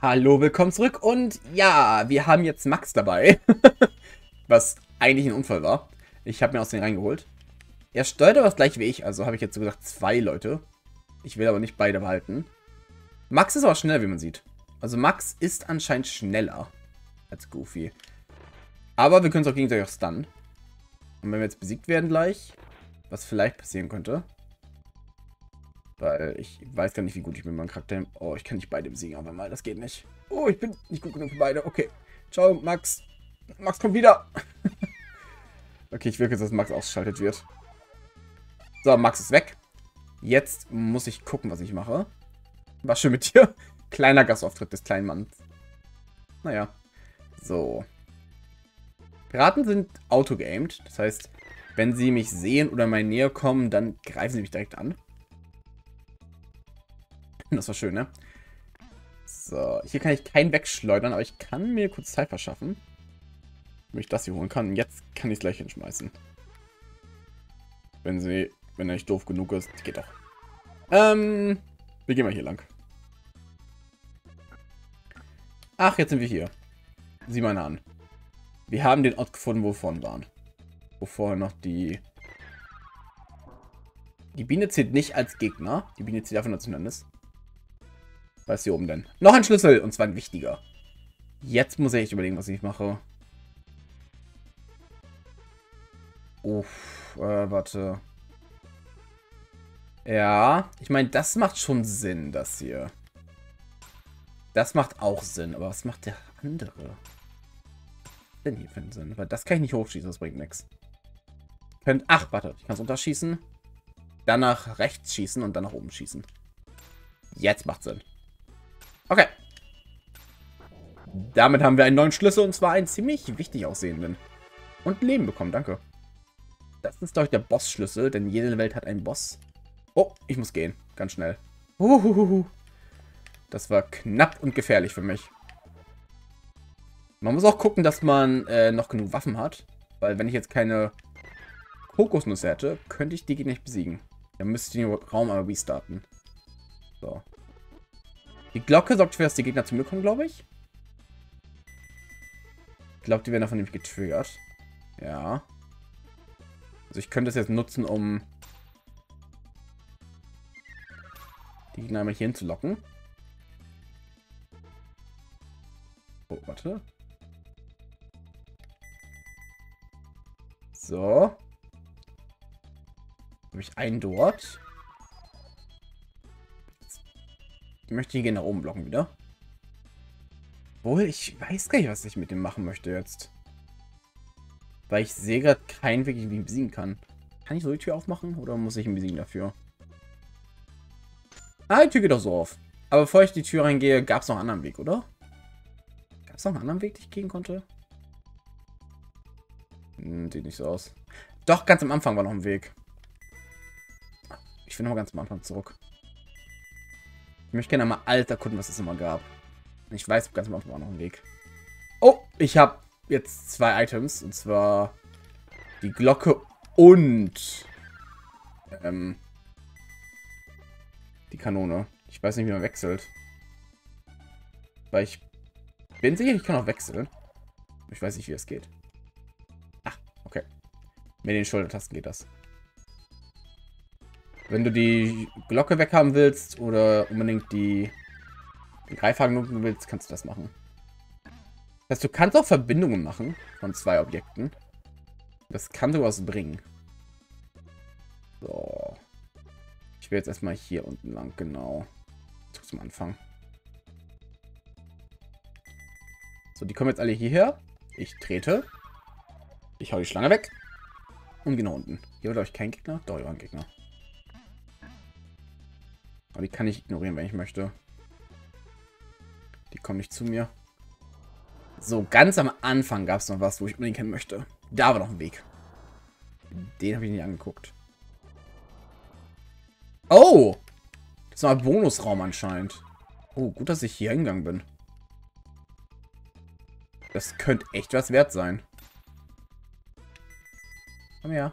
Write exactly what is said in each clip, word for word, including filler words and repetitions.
Hallo, willkommen zurück und ja, wir haben jetzt Max dabei, was eigentlich ein Unfall war. Ich habe mir aus den reingeholt. Er steuert aber das gleiche wie ich, also habe ich jetzt so gesagt zwei Leute. Ich will aber nicht beide behalten. Max ist aber schneller, wie man sieht. Also Max ist anscheinend schneller als Goofy. Aber wir können es auch gegenseitig auch stunnen. Und wenn wir jetzt besiegt werden gleich, was vielleicht passieren könnte. Weil ich weiß gar nicht, wie gut ich mit meinem Charakter... Oh, ich kann nicht beide besiegen auf einmal. Das geht nicht. Oh, ich bin nicht gut genug für beide. Okay. Ciao, Max. Max kommt wieder. Okay, ich will jetzt, dass Max ausgeschaltet wird. So, Max ist weg. Jetzt muss ich gucken, was ich mache. War schön mit dir. Kleiner Gastauftritt des kleinen Manns. Naja. So. Piraten sind auto-gamed. Das heißt, wenn sie mich sehen oder in meine Nähe kommen, dann greifen sie mich direkt an. Das war schön, ne? So, hier kann ich keinen wegschleudern, aber ich kann mir kurz Zeit verschaffen. Wenn ich das hier holen kann. Und jetzt kann ich es gleich hinschmeißen. Wenn sie, wenn er nicht doof genug ist. Geht doch. Ähm, wir gehen mal hier lang. Ach, jetzt sind wir hier. Sieh mal an. Wir haben den Ort gefunden, wo wir vorhin waren. Wo vorher noch die... Die Biene zählt nicht als Gegner. Die Biene zählt einfach nur zum Hindernis. Was ist hier oben denn? Noch ein Schlüssel, und zwar ein wichtiger. Jetzt muss ich echt überlegen, was ich mache. Uff, äh, warte. Ja, ich meine, das macht schon Sinn, das hier. Das macht auch Sinn, aber was macht der andere? Was denn hier für einen Sinn? Weil das kann ich nicht hochschießen, das bringt nichts. Könnt, ach, warte, ich kann es unterschießen. Dann nach rechts schießen und dann nach oben schießen. Jetzt macht Sinn. Okay. Damit haben wir einen neuen Schlüssel, und zwar einen ziemlich wichtig aussehenden. Und Leben bekommen, danke. Das ist, glaube ich, der Boss-Schlüssel, denn jede Welt hat einen Boss. Oh, ich muss gehen. Ganz schnell. Uhuhuhu. Das war knapp und gefährlich für mich. Man muss auch gucken, dass man äh, noch genug Waffen hat. Weil wenn ich jetzt keine Kokosnüsse hätte, könnte ich die Gegner nicht besiegen. Dann müsste ich den Raum aber restarten. So. Die Glocke sorgt dafür, dass die Gegner zu mir kommen, glaube ich. Ich glaube, die werden davon nämlich getriggert. Ja. Also ich könnte es jetzt nutzen, um die Gegner einmal hier hinzulocken. Oh, warte. So. Habe ich einen dort. Ich möchte die gehen nach oben blocken wieder. Obwohl, ich weiß gar nicht, was ich mit dem machen möchte jetzt. Weil ich sehe gerade keinen Weg, wie ich ihn besiegen kann. Kann ich so die Tür aufmachen? Oder muss ich ihn besiegen dafür? Ah, die Tür geht doch so auf. Aber bevor ich die Tür reingehe, gab es noch einen anderen Weg, oder? Gab es noch einen anderen Weg, den ich gehen konnte? Hm, sieht nicht so aus. Doch, ganz am Anfang war noch ein Weg. Ich will noch mal ganz am Anfang zurück. Ich möchte gerne mal alt erkunden, was es immer gab. Ich weiß, ganz am Anfang war noch ein Weg. Oh, ich habe jetzt zwei Items. Und zwar die Glocke und ähm, die Kanone. Ich weiß nicht, wie man wechselt. Weil ich bin sicher, ich kann auch wechseln. Ich weiß nicht, wie es geht. Ach, okay. Mit den Schultertasten geht das. Wenn du die Glocke weghaben willst oder unbedingt die, den Greifhaken nutzen willst, kannst du das machen. Das heißt, du kannst auch Verbindungen machen von zwei Objekten. Das kann sogar was bringen. So. Ich will jetzt erstmal hier unten lang, genau. Zum Anfang. So, die kommen jetzt alle hierher. Ich trete. Ich hau die Schlange weg. Und genau unten. Hier war, glaube ich, kein Gegner. Doch, hier war ein Gegner. Aber die kann ich ignorieren, wenn ich möchte. Die kommen nicht zu mir. So, ganz am Anfang gab es noch was, wo ich unbedingt hin möchte. Da war noch ein Weg. Den habe ich nicht angeguckt. Oh! Das war ein Bonusraum anscheinend. Oh, gut, dass ich hier hingegangen bin. Das könnte echt was wert sein. Komm her.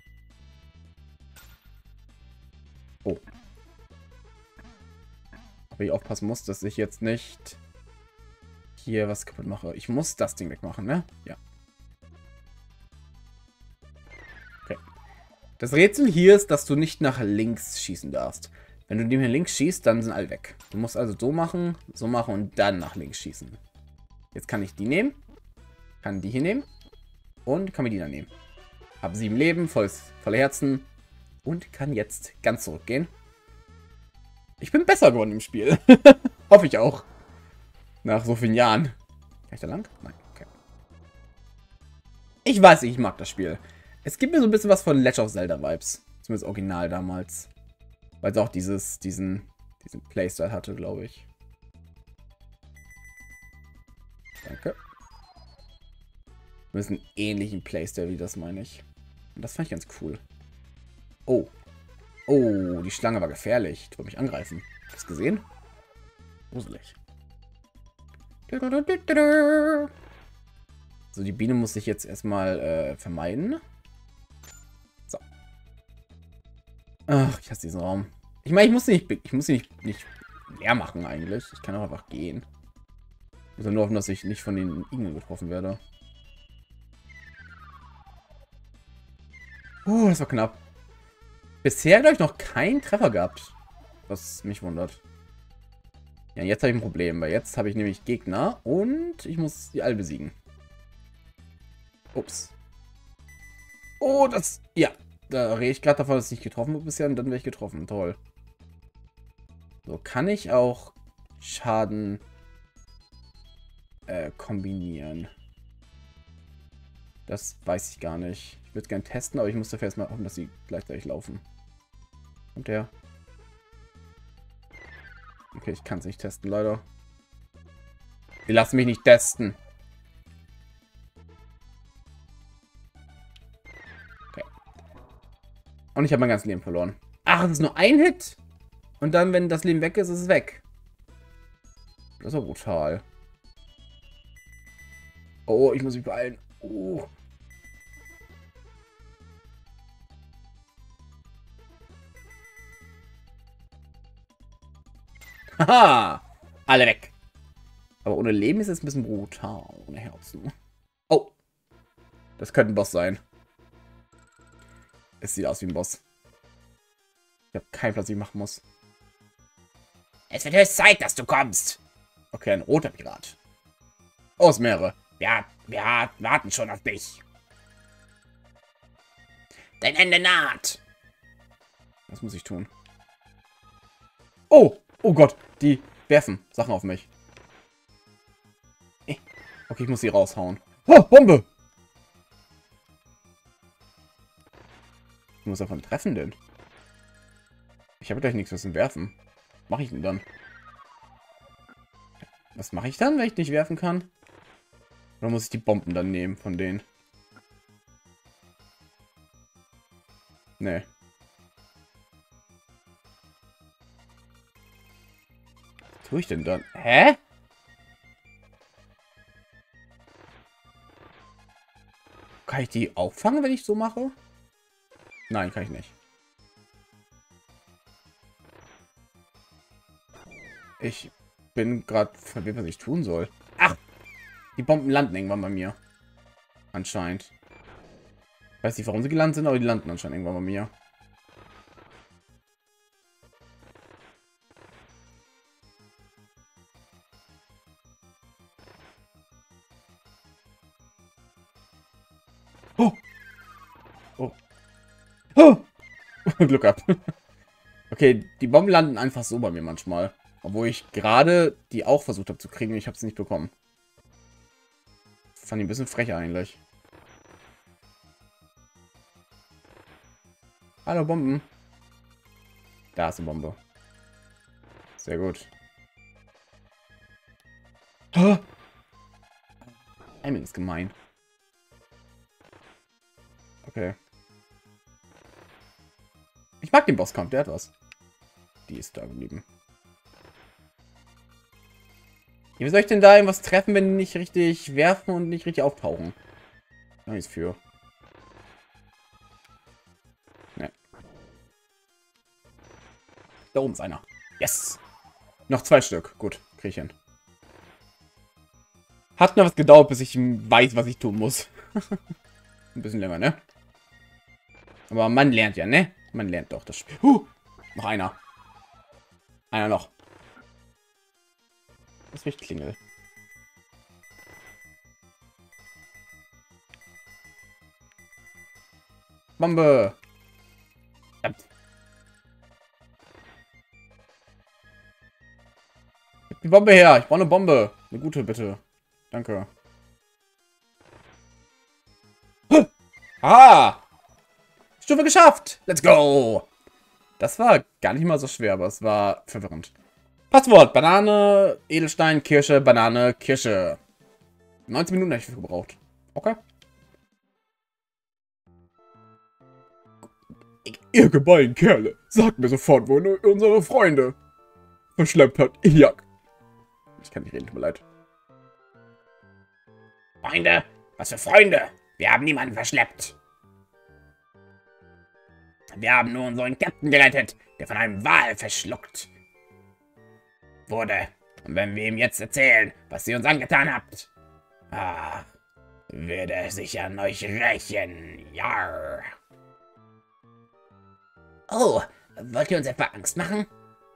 Oh. Aber ich aufpassen muss, dass ich jetzt nicht hier was kaputt mache. Ich muss das Ding wegmachen, ne? Ja. Okay. Das Rätsel hier ist, dass du nicht nach links schießen darfst. Wenn du hier links schießt, dann sind alle weg. Du musst also so machen, so machen und dann nach links schießen. Jetzt kann ich die nehmen. Kann die hier nehmen. Und kann mir die dann nehmen. Habe sieben Leben, volles, volle Herzen. Und kann jetzt ganz zurückgehen. Ich bin besser geworden im Spiel. Hoffe ich auch. Nach so vielen Jahren. Kann ich da lang? Nein, okay. Ich weiß nicht, ich mag das Spiel. Es gibt mir so ein bisschen was von Legend of Zelda Vibes. Zumindest original damals. Weil es auch dieses, diesen, diesen Playstyle hatte, glaube ich. Danke. Das ist ein ähnlichen Playstyle wie das, meine ich. Und das fand ich ganz cool. Oh. Oh, die Schlange war gefährlich. Die wollte mich angreifen. Hast du das gesehen? Gruselig. So, die Biene muss ich jetzt erstmal äh, vermeiden. So. Ach, ich hasse diesen Raum. Ich meine, ich muss nicht, ich muss sie nicht, nicht leer machen eigentlich. Ich kann auch einfach gehen. Ich muss nur hoffen, dass ich nicht von den Igeln getroffen werde. Oh, das war knapp. Bisher habe ich noch keinen Treffer gehabt. Was mich wundert. Ja, jetzt habe ich ein Problem, weil jetzt habe ich nämlich Gegner und ich muss die alle besiegen. Ups. Oh, das... Ja, da rede ich gerade davon, dass ich nicht getroffen habe bisher und dann wäre ich getroffen. Toll. So, kann ich auch Schaden äh, kombinieren? Das weiß ich gar nicht. Ich würde gerne testen, aber ich muss dafür erstmal hoffen, dass sie gleichzeitig laufen. Und der... Okay, ich kann es nicht testen, leider. Sie lassen mich nicht testen. Okay. Und ich habe mein ganzes Leben verloren. Ach, es ist nur ein Hit? Und dann, wenn das Leben weg ist, ist es weg. Das ist doch brutal. Oh, ich muss mich beeilen. Oh. Haha! Alle weg. Aber ohne Leben ist es ein bisschen brutal. Ohne Herzen. Oh. Das könnte ein Boss sein. Es sieht aus wie ein Boss. Ich habe keinen Platz, den ich machen muss. Es wird höchst Zeit, dass du kommst. Okay, ein roter Pirat. Aus Meere. Ja, wir warten schon auf dich. Dein Ende naht. Was muss ich tun? Oh! Oh Gott, die werfen Sachen auf mich. Okay, ich muss sie raushauen. Oh, Bombe! Ich muss davon treffen, denn. Ich habe gleich nichts was zum Werfen. Was mache ich denn dann? Was mache ich dann, wenn ich nicht werfen kann? Oder muss ich die Bomben dann nehmen von denen? Nee. Was tue ich denn dann? Hä? Kann ich die auffangen, wenn ich so mache? Nein, kann ich nicht. Ich bin gerade verwirrt, was ich tun soll. Ach! Die Bomben landen irgendwann bei mir. Anscheinend. Ich weiß nicht, warum sie gelandet sind, aber die landen anscheinend irgendwann bei mir. Oh! Oh! Oh! Glück gehabt. Okay, die Bomben landen einfach so bei mir manchmal. Obwohl ich gerade die auch versucht habe zu kriegen und ich habe es nicht bekommen. Fand ich ein bisschen frech eigentlich. Hallo, Bomben. Da ist eine Bombe. Sehr gut. Oh! Aiming ist gemein. Okay. Ich mag den Bosskampf, der hat was. Die ist da geblieben. Wie soll ich denn da irgendwas treffen, wenn die nicht richtig werfen und nicht richtig auftauchen? Da nichts für. Ne. Da oben ist einer. Yes! Noch zwei Stück. Gut, krieg ich hin. Hat noch was gedauert, bis ich weiß, was ich tun muss. Ein bisschen länger, ne? Aber man lernt ja, ne? Man lernt doch das Spiel. Huh, noch einer. Einer noch. Das riecht Klingel. Bombe. Gib die Bombe her. Ich brauche eine Bombe. Eine gute, bitte. Danke. Ah! Stufe geschafft. Let's go. Das war gar nicht mal so schwer, aber es war verwirrend. Passwort. Banane, Edelstein, Kirsche, Banane, Kirsche. neunzehn Minuten habe ich gebraucht. Okay. Ihr gemeinen Kerle, sagt mir sofort, wo unsere Freunde verschleppt hat. Jak. Ich kann nicht reden, tut mir leid. Freunde? Was für Freunde? Wir haben niemanden verschleppt. Wir haben nur unseren Captain gerettet, der von einem Wal verschluckt wurde. Und wenn wir ihm jetzt erzählen, was ihr uns angetan habt, ah, wird er sich an euch rächen. Jarr. Oh, wollt ihr uns etwa Angst machen?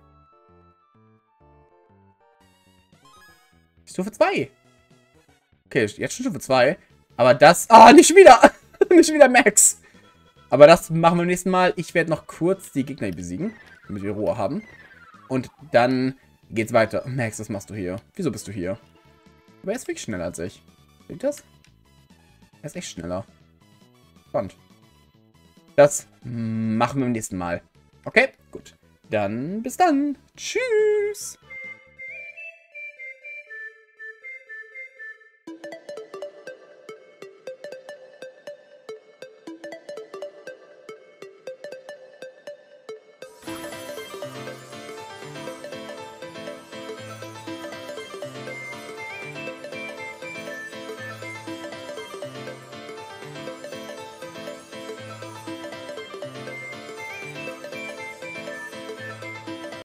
Stufe zwei. Okay, jetzt schon Stufe zwei. Aber das... Ah, nicht wieder! Nicht wieder Max! Aber das machen wir beim nächsten Mal. Ich werde noch kurz die Gegner besiegen, damit wir Ruhe haben. Und dann geht's weiter. Max, was machst du hier? Wieso bist du hier? Aber er ist wirklich schneller als ich. Seht ihr das? Er ist echt schneller. Spannend. Das machen wir beim nächsten Mal. Okay, gut. Dann bis dann. Tschüss.